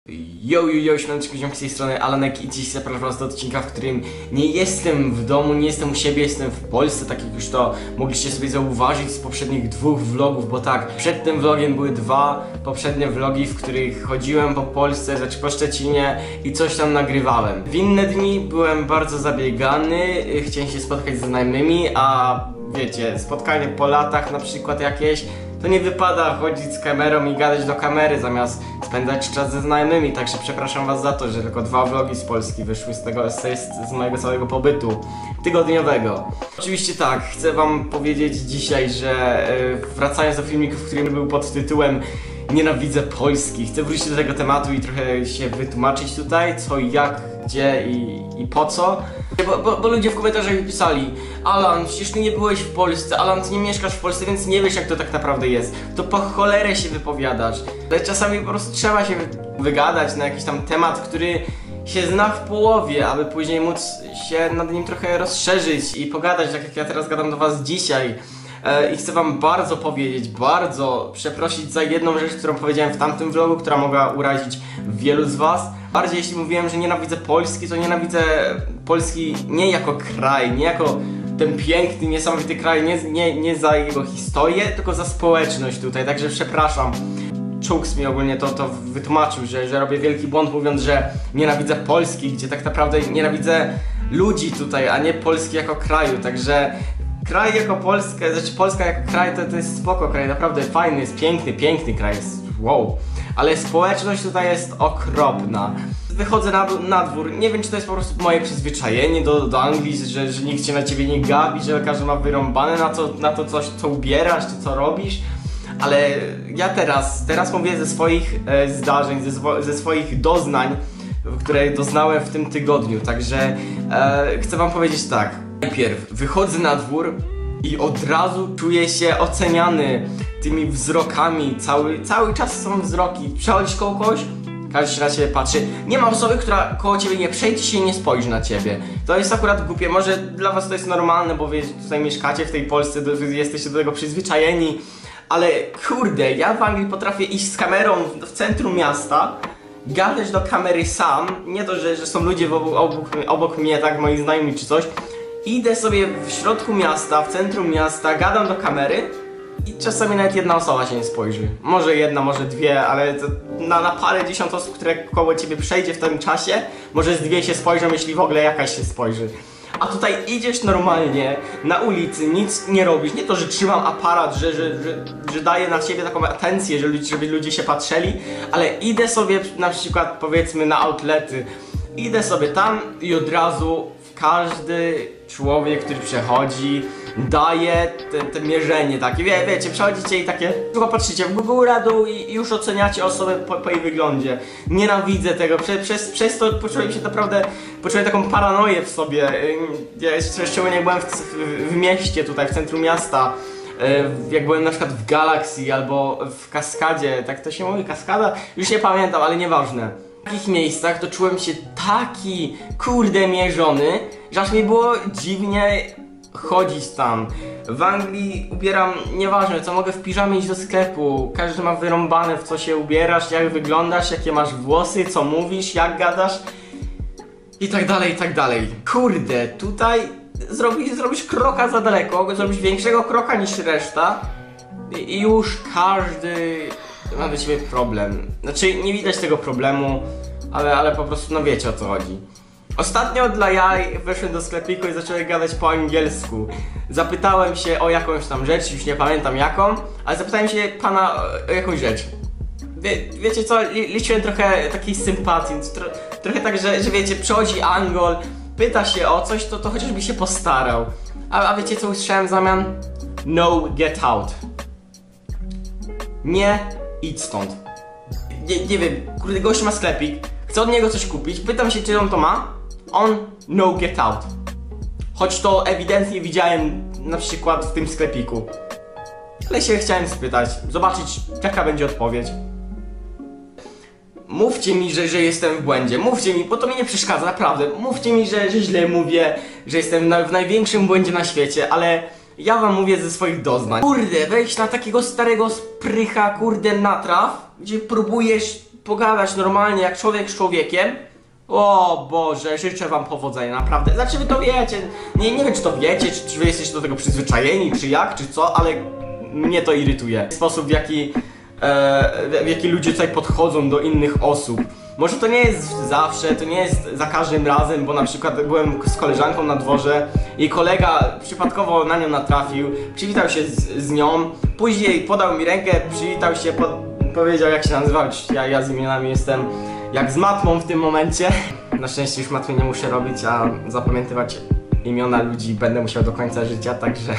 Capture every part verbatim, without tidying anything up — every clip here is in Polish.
Yo, yo, yo, świąteczny ziomki z tej strony Alanek i dziś zapraszam was do odcinka, w którym nie jestem w domu, nie jestem u siebie, jestem w Polsce, tak jak już to mogliście sobie zauważyć z poprzednich dwóch vlogów, bo tak, przed tym vlogiem były dwa poprzednie vlogi, w których chodziłem po Polsce, znaczy po Szczecinie i coś tam nagrywałem. W inne dni byłem bardzo zabiegany, chciałem się spotkać ze znajomymi, a wiecie, spotkanie po latach na przykład jakieś, to nie wypada chodzić z kamerą i gadać do kamery zamiast spędzać czas ze znajomymi, także przepraszam was za to, że tylko dwa vlogi z Polski wyszły z tego, z, z mojego całego pobytu tygodniowego. Oczywiście tak, chcę wam powiedzieć dzisiaj, że yy, wracając do filmiku, w którym był pod tytułem Nienawidzę Polski, chcę wrócić do tego tematu i trochę się wytłumaczyć tutaj, co, jak, gdzie i, i po co. Bo, bo, bo ludzie w komentarzach mi pisali: Alan, przecież ty nie byłeś w Polsce, Alan, ty nie mieszkasz w Polsce, więc nie wiesz, jak to tak naprawdę jest. To po cholerę się wypowiadasz. Ale czasami po prostu trzeba się wygadać na jakiś tam temat, który się zna w połowie, aby później móc się nad nim trochę rozszerzyć i pogadać, tak jak ja teraz gadam do was dzisiaj. I chcę wam bardzo powiedzieć, bardzo przeprosić za jedną rzecz, którą powiedziałem w tamtym vlogu, która mogła urazić wielu z was. Bardziej jeśli mówiłem, że nienawidzę Polski, to nienawidzę Polski nie jako kraj, nie jako ten piękny, niesamowity kraj, nie, nie, nie za jego historię, tylko za społeczność tutaj, także przepraszam. Czuks mi ogólnie to, to wytłumaczył, że, że robię wielki błąd, mówiąc, że nienawidzę Polski, gdzie tak naprawdę nienawidzę ludzi tutaj, a nie Polski jako kraju, także kraj jako Polskę, znaczy Polska jako kraj to, to jest spoko kraj, naprawdę fajny, jest piękny, piękny kraj, jest wow. Ale społeczność tutaj jest okropna. Wychodzę na, na dwór, nie wiem, czy to jest po prostu moje przyzwyczajenie do, do Anglii, że, że nikt cię na ciebie nie gapi, że każdy ma wyrąbane na to, na to coś, co ubierasz, czy co robisz. Ale ja teraz, teraz mówię ze swoich e, zdarzeń, ze, ze swoich doznań, które doznałem w tym tygodniu, także e, chcę wam powiedzieć tak. Najpierw wychodzę na dwór i od razu czuję się oceniany tymi wzrokami, cały, cały czas są wzroki. Przechodzisz koło kogoś, każdy się na ciebie patrzy. Nie ma osoby, która koło ciebie nie przejdzie się i nie spojrzy na ciebie. To jest akurat głupie, może dla was to jest normalne, bo wy tutaj mieszkacie w tej Polsce, jesteście do tego przyzwyczajeni. Ale kurde, ja w Anglii potrafię iść z kamerą w centrum miasta, gadać do kamery sam, nie to, że, że są ludzie obok, obok, obok mnie, tak, moi znajomi czy coś. Idę sobie w środku miasta, w centrum miasta, gadam do kamery i czasami nawet jedna osoba się nie spojrzy. Może jedna, może dwie, ale to na, na parę dziesiąt osób, które koło ciebie przejdzie w tym czasie, może z dwie się spojrzą, jeśli w ogóle jakaś się spojrzy. A tutaj idziesz normalnie na ulicy, nic nie robisz, nie to, że trzymam aparat, że, że, że, że daję na ciebie taką atencję, żeby, żeby ludzie się patrzeli, ale idę sobie na przykład, powiedzmy, na outlety, idę sobie tam i od razu każdy człowiek, który przechodzi, daje te, te mierzenie takie, wie, wiecie, przechodzicie i takie, tylko patrzycie w górę, dół i już oceniacie osobę po, po jej wyglądzie. Nienawidzę tego, Prze, przez, przez to poczułem się naprawdę, poczułem taką paranoję w sobie. Ja jeszcze szczególnie jak byłem w, w, w mieście tutaj, w centrum miasta, jak byłem na przykład w Galaxy albo w Kaskadzie, tak to się mówi, Kaskada? Już nie pamiętam, ale nieważne. W takich miejscach to czułem się taki kurde mierzony, że aż mi było dziwnie chodzić tam. W Anglii ubieram, nieważne co, mogę w piżamie iść do sklepu, każdy ma wyrąbane, w co się ubierasz, jak wyglądasz, jakie masz włosy, co mówisz, jak gadasz i tak dalej, i tak dalej. Kurde, tutaj zrobisz, zrobisz kroka za daleko, zrobisz większego kroka niż reszta i, i już każdy ma do ciebie problem. Znaczy, nie widać tego problemu, ale, ale po prostu, no wiecie, o co chodzi. Ostatnio dla jaj weszłem do sklepiku i zacząłem gadać po angielsku. Zapytałem się o jakąś tam rzecz, już nie pamiętam jaką, ale zapytałem się pana o jakąś rzecz. Wie, wiecie co, liczyłem trochę takiej sympatii, tro, trochę tak, że, że wiecie, przychodzi Angol, pyta się o coś, to, to chociażby się postarał. A, a wiecie co usłyszałem w zamian? No, get out. Nie, idź stąd. Nie, nie wiem, kurde, gość ma sklepik, chcę od niego coś kupić, pytam się, czy on to ma. On, no, get out. Choć to ewidentnie widziałem na przykład w tym sklepiku. Ale się chciałem spytać, zobaczyć, jaka będzie odpowiedź. Mówcie mi, że, że jestem w błędzie, mówcie mi, bo to mi nie przeszkadza, naprawdę. Mówcie mi, że, że źle mówię, że jestem na, w największym błędzie na świecie, ale ja wam mówię ze swoich doznań. Kurde, wejść na takiego starego sprycha, kurde, natraf, gdzie próbujesz pogadać normalnie jak człowiek z człowiekiem, o Boże, życzę wam powodzenia, naprawdę. Znaczy wy to wiecie, nie, nie wiem czy to wiecie, czy, czy wy jesteście do tego przyzwyczajeni, czy jak, czy co, ale mnie to irytuje. Sposób w jaki, e, w jaki ludzie tutaj podchodzą do innych osób. Może to nie jest zawsze, to nie jest za każdym razem, bo na przykład byłem z koleżanką na dworze i kolega przypadkowo na nią natrafił, przywitał się z, z nią, później podał mi rękę, przywitał się, po, powiedział jak się nazywał, ja, ja z imionami jestem jak z matmą w tym momencie. Na szczęście już matmy nie muszę robić, a zapamiętywać imiona ludzi będę musiał do końca życia, także...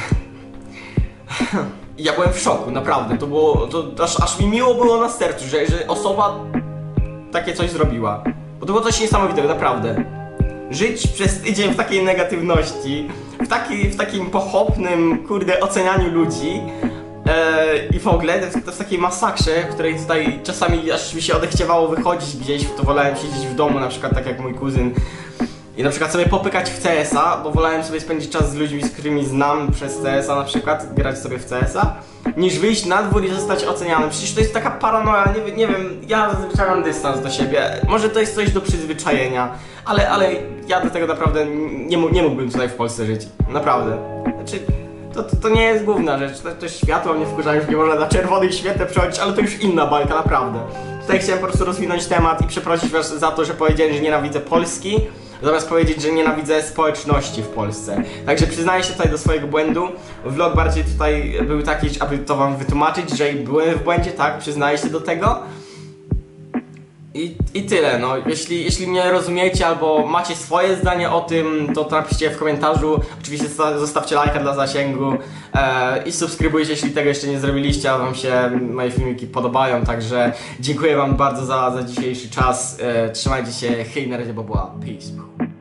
Ja byłem w szoku, naprawdę, to było, to aż, aż mi miło było na sercu, że, że osoba takie coś zrobiła. Bo to było coś niesamowitego, naprawdę. Żyć przez tydzień w takiej negatywności, w, taki, w takim pochopnym, kurde, ocenianiu ludzi e, i w ogóle to, to w takiej masakrze, w której tutaj czasami aż mi się odechciewało wychodzić gdzieś, to wolałem siedzieć w domu, na przykład tak jak mój kuzyn. I na przykład sobie popykać w C S a, bo wolałem sobie spędzić czas z ludźmi, z którymi znam przez C S a na przykład, grać sobie w C S a, niż wyjść na dwór i zostać ocenianym. Przecież to jest taka paranoja, nie, nie wiem, ja zazwyczaj mam dystans do siebie. Może to jest coś do przyzwyczajenia, ale, ale ja do tego naprawdę nie, nie mógłbym tutaj w Polsce żyć. Naprawdę. Znaczy, to, to, to nie jest główna rzecz, to, to światło mnie wkurzają, już nie można na czerwonym świetle przechodzić, ale to już inna bajka, naprawdę. Tutaj chciałem po prostu rozwinąć temat i przeprosić was za to, że powiedziałem, że nienawidzę Polski, zamiast powiedzieć, że nienawidzę społeczności w Polsce. Także przyznaję się tutaj do swojego błędu. Vlog bardziej tutaj był taki, aby to wam wytłumaczyć, że byłem w błędzie, tak, przyznaję się do tego. I, i tyle, no. Jeśli, jeśli mnie rozumiecie albo macie swoje zdanie o tym, to napiszcie w komentarzu. Oczywiście zostawcie lajka dla zasięgu e, i subskrybujcie, jeśli tego jeszcze nie zrobiliście, a wam się moje filmiki podobają. Także dziękuję wam bardzo za, za dzisiejszy czas. E, trzymajcie się, hej, na razie, bo była peace.